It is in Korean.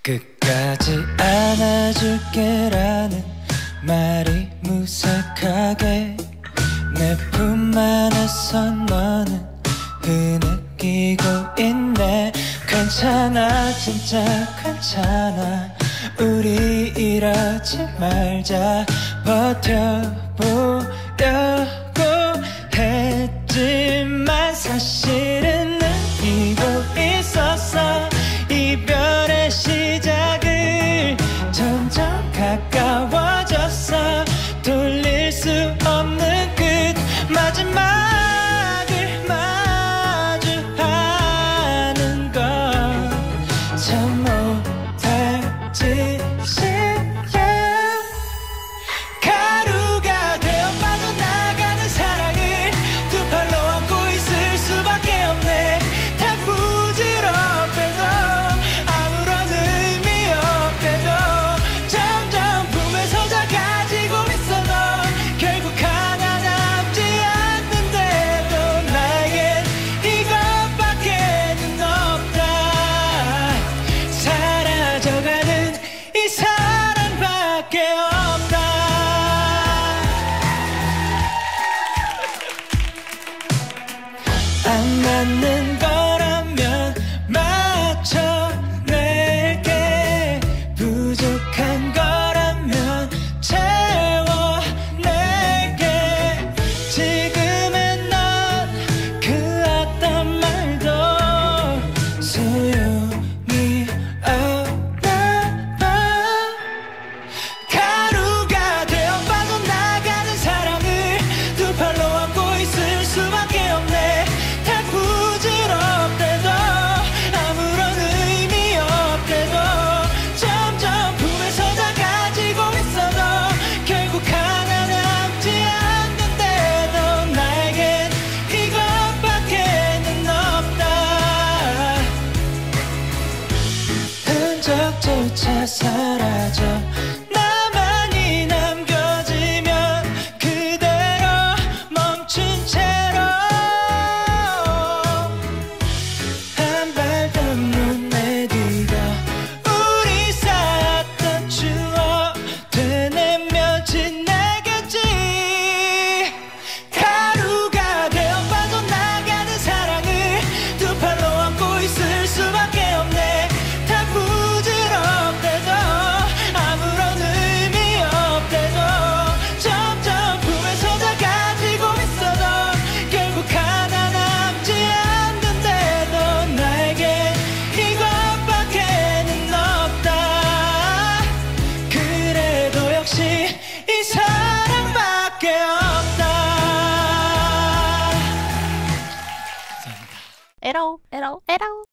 끝까지 안아줄게라는 말이 무색하게 내 품 안에서 너는 흐느끼고 있네. 괜찮아 진짜 괜찮아 우리 이러지 말자. 버텨보려고 했지만 사실은 느끼고 있었어. 이별의 시작을 점점 가까워졌어. 돌릴 수 없는 끝 마지막을 마주하는 건 참 못할 짓이야. 가루가 되어 빠져나가는 사랑을 두 팔로 안고 있을 수밖에 없네. 다 부질없대도 아무런 의미 없대도 점점 품에서 작아지고 있어도 결국 하나 남지 않는데도 나에겐 이것밖에는 없다. 사라져가는 이 사랑밖에 없다. 안 맞는 거라면 맞춰낼게. 부족한 거라면 채워낼게. 지금의 넌 그 어떤 말도 소용이 없나 봐. 가루가 되어 빠져나가는 사랑을 두 팔로 안고 있을 수밖에 없네. 다 부질없대도 아무런 의미 없대도 점점 품에서 작아지고 있어도 결국 하나 남지 않는데도 나에겐 이것밖에는 없다. 흔적조차 사라져 나만이 남겨지면 그대로 멈춘 채로 한 발도 못 내디뎌 우리 쌓았던 추억 되뇌며 지내겠지. 가루가 되어 빠져나가는 사랑을 두 팔로 안고 있을 수밖에 없네. 다 부질없대도 아무런 의미 없대도 점점 품에서 작아지고 있어도 결국 하나 남지 않는데도 나에겐 이것밖에는 없다. 그래도 역시 이 사랑밖에 없다. 에러 에러 에러